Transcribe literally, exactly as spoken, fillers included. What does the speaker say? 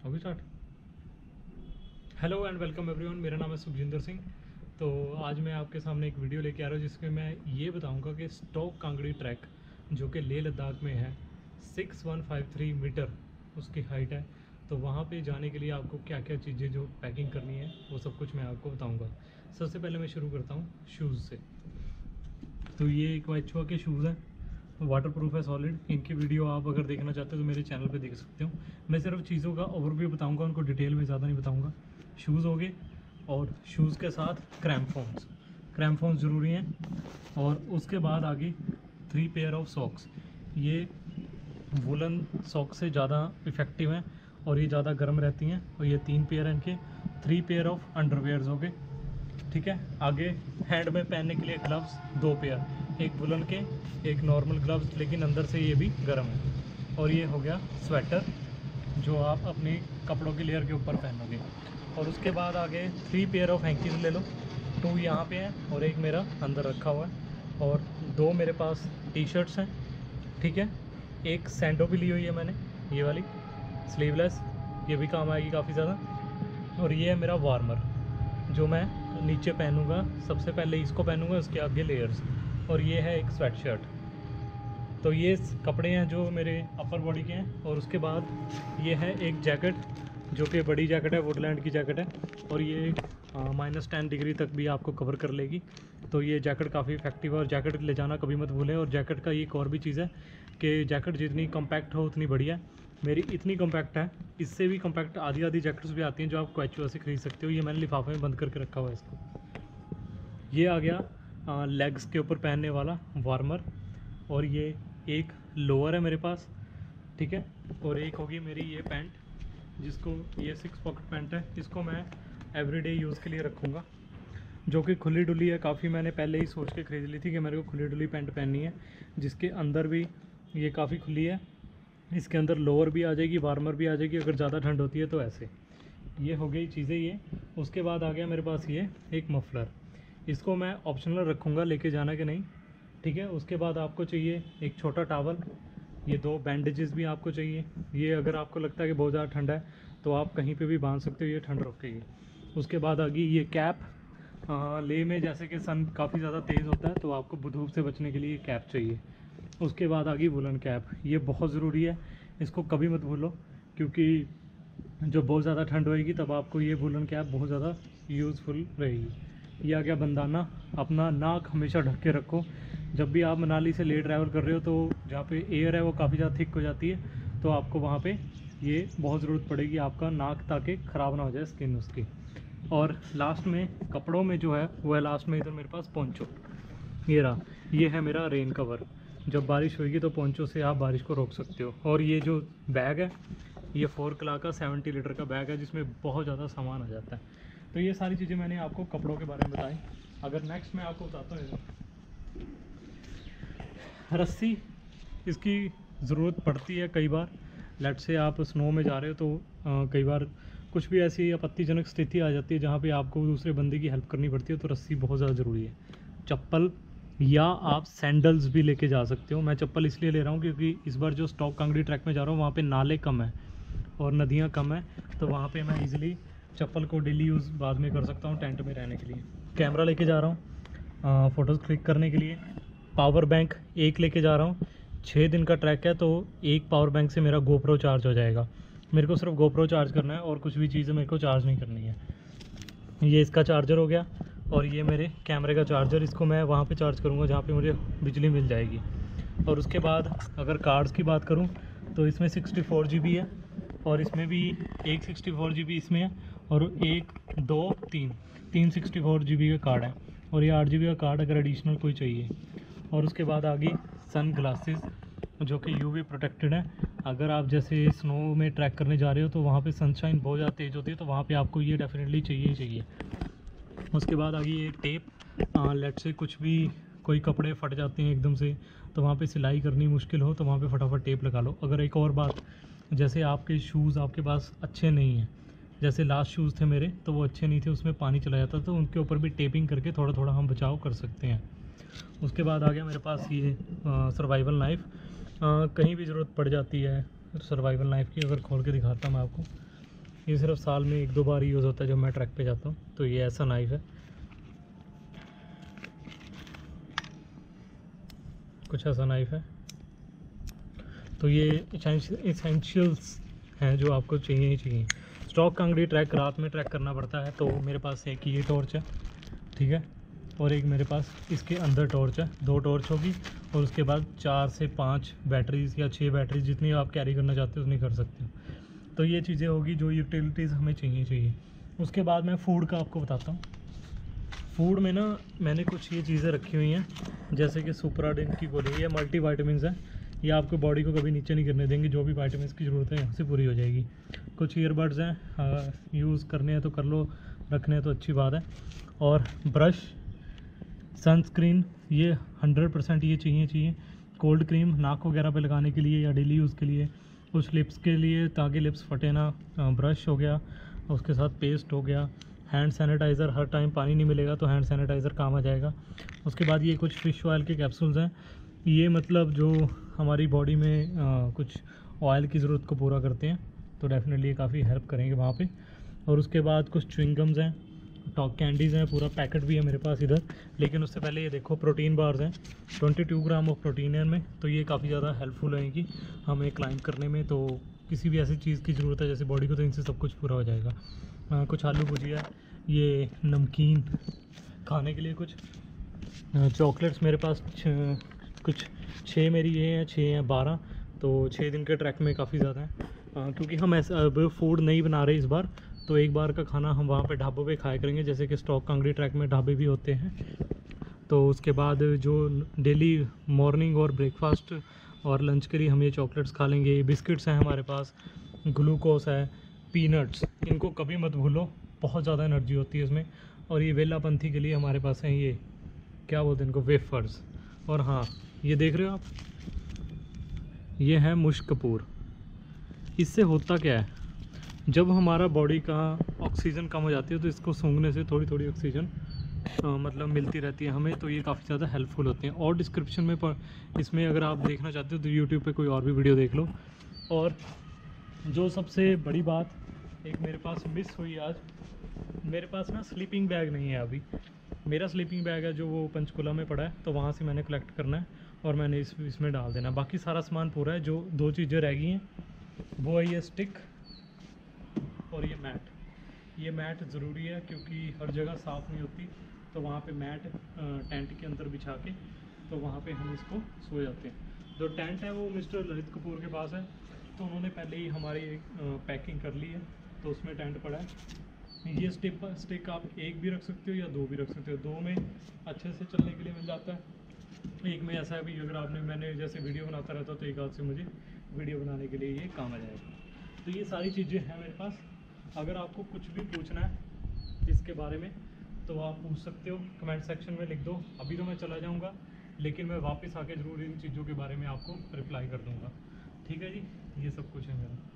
होगी start. Hello and welcome everyone, मेरा नाम है सुखजिंदर सिंह। तो आज मैं आपके सामने एक वीडियो लेके आ रहा हूँ जिसमें मैं ये बताऊंगा कि स्टोक कांगड़ी ट्रैक जो कि लेह लद्दाख में है, six one five three metre उसकी हाइट है। तो वहाँ पे जाने के लिए आपको क्या क्या चीज़ें जो पैकिंग करनी है वो सब कुछ मैं आपको बताऊँगा। सबसे पहले मैं शुरू करता हूँ शूज़ से। तो ये एक वाइचुआ के शूज़ हैं, वाटर प्रूफ है, सॉलिड। इनकी वीडियो आप अगर देखना चाहते हो तो मेरे चैनल पे देख सकते हो। मैं सिर्फ चीज़ों का ओवरव्यू बताऊंगा, उनको डिटेल में ज़्यादा नहीं बताऊंगा। शूज़ हो गए और शूज़ के साथ क्रैम्पफोन्स क्रैम्पफोन्स ज़रूरी हैं। और उसके बाद आगे थ्री पेयर ऑफ सॉक्स। ये वुलन सॉक्स से ज़्यादा इफ़ेक्टिव हैं और ये ज़्यादा गर्म रहती हैं। और ये तीन पेयर हैं इनके। थ्री पेयर ऑफ अंडरवेयर्स हो गए, ठीक है। आगे हैंड में पहनने के लिए ग्लव्स दो पेयर, एक वुलन के एक नॉर्मल ग्लव्स, लेकिन अंदर से ये भी गर्म है। और ये हो गया स्वेटर जो आप अपने कपड़ों की लेयर के ऊपर पहनोगे। और उसके बाद आगे थ्री पेयर ऑफ हैंकीज ले लो, टू यहाँ पे हैं और एक मेरा अंदर रखा हुआ है। और दो मेरे पास टी शर्ट्स हैं, ठीक है। एक सैंडो भी ली हुई है मैंने, ये वाली स्लीवलेस, ये भी काम आएगी काफ़ी ज़्यादा। और ये है मेरा वार्मर जो मैं नीचे पहनूंगा। सबसे पहले इसको पहनूंगा, उसके आगे लेयर्स। और ये है एक स्वेट शर्ट। तो ये कपड़े हैं जो मेरे अपर बॉडी के हैं। और उसके बाद ये है एक जैकेट जो कि बड़ी जैकेट है, वुडलैंड की जैकेट है। और ये माइनस टेन डिग्री तक भी आपको कवर कर लेगी। तो ये जैकेट काफ़ी इफेक्टिव है और जैकेट ले जाना कभी मत भूलें। और जैकेट का एक और भी चीज़ है कि जैकेट जितनी कम्पैक्ट हो उतनी बढ़िया है। मेरी इतनी कम्पैक्ट है, इससे भी कम्पैक्ट आधी आधी जैकेट्स भी आती हैं जो आप क्वेचुआ से खरीद सकते हो। ये मैंने लिफाफे में बंद करके रखा हुआ है इसको। ये आ गया लेग्स के ऊपर पहनने वाला वार्मर। और ये एक लोअर है मेरे पास, ठीक है। और एक होगी मेरी ये पैंट, जिसको ये सिक्स पॉकेट पैंट है। इसको मैं एवरीडे यूज़ के लिए रखूँगा, जो कि खुली डुली है काफ़ी। मैंने पहले ही सोच के ख़रीद ली थी कि मेरे को खुली डुली पैंट पहननी है, जिसके अंदर भी ये काफ़ी खुली है। इसके अंदर लोअर भी आ जाएगी, वार्मर भी आ जाएगी अगर ज़्यादा ठंड होती है तो। ऐसे ये हो गई चीज़ें ये। उसके बाद आ गया मेरे पास ये एक मफलर। इसको मैं ऑप्शनल रखूँगा, लेके जाना कि नहीं, ठीक है। उसके बाद आपको चाहिए एक छोटा टॉवल, ये दो बैंडेजेस भी आपको चाहिए। ये अगर आपको लगता है कि बहुत ज़्यादा ठंड है तो आप कहीं पे भी बांध सकते हो, ये ठंड रोकेगी। उसके बाद आ गई ये कैप। लेह में जैसे कि सन काफ़ी ज़्यादा तेज़ होता है तो आपको धूप से बचने के लिए कैप चाहिए। उसके बाद आ गई वुलन कैप, ये बहुत ज़रूरी है, इसको कभी मत भूलो, क्योंकि जब बहुत ज़्यादा ठंड होएगी तब आपको ये वुलन कैप बहुत ज़्यादा यूज़फुल रहेगी। ये आ गया बंदाना। अपना नाक हमेशा ढक के रखो। जब भी आप मनाली से ले ट्रैवल कर रहे हो तो जहाँ पे एयर है वो काफ़ी ज़्यादा थिक हो जाती है, तो आपको वहाँ पे ये बहुत ज़रूरत पड़ेगी आपका नाक, ताकि ख़राब ना हो जाए स्किन उसकी। और लास्ट में कपड़ों में जो है वो है लास्ट में इधर मेरे पास पोंचो, ये रहा। ये है मेरा रेन कवर, जब बारिश होगी तो पोंचो से आप बारिश को रोक सकते हो। और ये जो बैग है ये फोर क्ला का सेवेंटी लीटर का बैग है, जिसमें बहुत ज़्यादा सामान आ जाता है। तो ये सारी चीज़ें मैंने आपको कपड़ों के बारे में बताई। अगर नेक्स्ट मैं आपको बताता हूँ, रस्सी इसकी ज़रूरत पड़ती है कई बार। लेट से आप स्नो में जा रहे हो तो आ, कई बार कुछ भी ऐसी आपत्तिजनक स्थिति आ जाती है जहाँ पे आपको दूसरे बंदे की हेल्प करनी पड़ती है, तो रस्सी बहुत ज़्यादा ज़रूरी है। चप्पल या आप सैंडल्स भी लेके जा सकते हो। मैं चप्पल इसलिए ले रहा हूँ क्योंकि इस बार जो स्टोक कांगड़ी ट्रैक में जा रहा हूँ वहाँ पे नाले कम है और नदियाँ कम है, तो वहाँ पे मैं इजीली चप्पल को डेली यूज़ बाद में कर सकता हूँ टेंट में रहने के लिए। कैमरा लेके जा रहा हूँ फ़ोटोज़ क्लिक करने के लिए। पावर बैंक एक लेके जा रहा हूँ। छः दिन का ट्रैक है तो एक पावर बैंक से मेरा गोप्रो चार्ज हो जाएगा। मेरे को सिर्फ गोप्रो चार्ज करना है और कुछ भी चीज़ें मेरे को चार्ज नहीं करनी है। ये इसका चार्जर हो गया और ये मेरे कैमरे का चार्जर। इसको मैं वहाँ पे चार्ज करूँगा जहाँ पे मुझे बिजली मिल जाएगी। और उसके बाद अगर कार्ड्स की बात करूँ तो इसमें सिक्सटी फोर जी बी है और इसमें भी एक सिक्सटी फोर जी बी इसमें है और एक दो तीन तीन सिक्सटी फोर जी बी का कार्ड है। और ये आठ जी बी का कार्ड अगर एडिशनल कोई चाहिए। और उसके बाद आ गई सन ग्लासेस जो कि यूवी प्रोटेक्टेड है। अगर आप जैसे स्नो में ट्रैक करने जा रहे हो तो वहाँ पे सनशाइन बहुत ज़्यादा तेज़ होती है, तो वहाँ पे आपको ये डेफिनेटली चाहिए ही चाहिए। उसके बाद आ गई ये टेप। लेट से कुछ भी कोई कपड़े फट जाते हैं एकदम से, तो वहाँ पे सिलाई करनी मुश्किल हो तो वहाँ पे फटाफट टेप लगा लो। अगर एक और बात, जैसे आपके शूज़ आपके पास अच्छे नहीं हैं, जैसे लास्ट शूज़ थे मेरे तो वो अच्छे नहीं थे, उसमें पानी चला जाता, तो उनके ऊपर भी टेपिंग करके थोड़ा थोड़ा हम बचाव कर सकते हैं। उसके बाद आ गया मेरे पास ये सर्वाइवल नाइफ़। कहीं भी ज़रूरत पड़ जाती है सर्वाइवल नाइफ़ की। अगर खोल के दिखाता मैं आपको, ये सिर्फ साल में एक दो बार यूज़ होता है जब मैं ट्रैक पे जाता हूँ। तो ये ऐसा नाइफ है, कुछ ऐसा नाइफ है। तो ये इसेंशियल्स हैं जो आपको चाहिए ही चाहिए। स्टॉक कांगड़ी ट्रैक रात में ट्रैक करना पड़ता है, तो मेरे पास एक ये टॉर्च है, ठीक है, और एक मेरे पास इसके अंदर टॉर्च है। दो टॉर्च होगी और उसके बाद चार से पाँच बैटरीज या छः बैटरीज जितनी आप कैरी करना चाहते हो उतनी कर सकते हो। तो ये चीज़ें होगी जो यूटिलिटीज़ हमें चाहिए चाहिए उसके बाद मैं फ़ूड का आपको बताता हूँ। फूड में ना मैंने कुछ ये चीज़ें रखी हुई हैं, जैसे कि सुपराडिन की गोली, ये मल्टी वाइटामिन है। ये आपको बॉडी को कभी नीचे नहीं गिरने देंगे, जो भी वाइटामिन की ज़रूरत है यहाँ से पूरी हो जाएगी। कुछ ईयरबड्स हैं, यूज़ करने हैं तो कर लो, रखने हैं तो अच्छी बात है। और ब्रश, सनस्क्रीन, ये हंड्रेड परसेंट ये चाहिए चाहिए। कोल्ड क्रीम नाक वगैरह पे लगाने के लिए या डेली यूज़ के लिए। कुछ लिप्स के लिए ताकि लिप्स फटे ना, ब्रश हो गया, उसके साथ पेस्ट हो गया। हैंड सैनिटाइज़र, हर टाइम पानी नहीं मिलेगा तो हैंड सैनिटाइज़र काम आ जाएगा। उसके बाद ये कुछ फ़िश ऑयल के कैप्सूल्स हैं, ये मतलब जो हमारी बॉडी में आ, कुछ ऑयल की ज़रूरत को पूरा करते हैं, तो डेफिनेटली ये काफ़ी हेल्प करेंगे वहाँ पे। और उसके बाद कुछ च्युइंगम्स हैं, टॉक कैंडीज़ हैं, पूरा पैकेट भी है मेरे पास इधर। लेकिन उससे पहले ये देखो प्रोटीन बार्स हैं, बाईस ग्राम ऑफ प्रोटीन है इनमें, तो ये काफ़ी ज़्यादा हेल्पफुल रहेंगी हमें क्लाइंब करने में। तो किसी भी ऐसी चीज़ की ज़रूरत है जैसे बॉडी को, तो इनसे सब कुछ पूरा हो जाएगा। आ, कुछ आलू भुजिया, ये नमकीन खाने के लिए, कुछ चॉकलेट्स मेरे पास छ, कुछ छः मेरी ये हैं, छः हैं बारह, तो छः दिन के ट्रैक में काफ़ी ज़्यादा है। क्योंकि हम ऐसा अब फूड नहीं बना रहे इस बार, तो एक बार का खाना हम वहाँ पे ढाबों पे खाया करेंगे, जैसे कि स्टॉक कांगड़ी ट्रैक में ढाबे भी होते हैं। तो उसके बाद जो डेली मॉर्निंग और ब्रेकफास्ट और लंच के लिए हम ये चॉकलेट्स खा लेंगे। बिस्किट्स हैं हमारे पास, ग्लूकोस है, पीनट्स, इनको कभी मत भूलो, बहुत ज़्यादा एनर्जी होती है इसमें। और ये वेलापंथी के लिए हमारे पास हैं ये क्या बोलते हैं इनको, वेफर्स। और हाँ, ये देख रहे हो आप, ये है मुश्क कपूर। इससे होता क्या है, जब हमारा बॉडी का ऑक्सीजन कम हो जाती है तो इसको सूंघने से थोड़ी थोड़ी ऑक्सीजन मतलब मिलती रहती है हमें, तो ये काफ़ी ज़्यादा हेल्पफुल होते हैं। और डिस्क्रिप्शन में पर इसमें अगर आप देखना चाहते हो तो यूट्यूब पे कोई और भी वीडियो देख लो। और जो सबसे बड़ी बात एक मेरे पास मिस हुई आज, मेरे पास ना स्लीपिंग बैग नहीं है अभी। मेरा स्लीपिंग बैग है जो वो पंचकुला में पड़ा है, तो वहाँ से मैंने कलेक्ट करना है और मैंने इस इसमें डाल देना। बाकी सारा सामान पूरा है। जो दो चीज़ें रह गई हैं वो है ये स्टिक और ये मैट। ये मैट ज़रूरी है क्योंकि हर जगह साफ़ नहीं होती, तो वहाँ पे मैट टेंट के अंदर बिछा के, तो वहाँ पे हम इसको सो जाते हैं। जो टेंट है वो मिस्टर ललित कपूर के पास है, तो उन्होंने पहले ही हमारी पैकिंग कर ली है, तो उसमें टेंट पड़ा है। ये स्टिक स्टिक आप एक भी रख सकते हो या दो भी रख सकते हो, दो में अच्छे से चलने के लिए मिल जाता है। एक में ऐसा है भी, अगर आपने मैंने जैसे वीडियो बनाता रहता तो एक हाथ से मुझे वीडियो बनाने के लिए ये काम आ जाएगा। तो ये सारी चीज़ें हैं मेरे पास। अगर आपको कुछ भी पूछना है इसके बारे में तो आप पूछ सकते हो, कमेंट सेक्शन में लिख दो। अभी तो मैं चला जाऊंगा, लेकिन मैं वापस आके ज़रूर इन चीज़ों के बारे में आपको रिप्लाई कर दूंगा। ठीक है जी, ये सब कुछ है मेरा।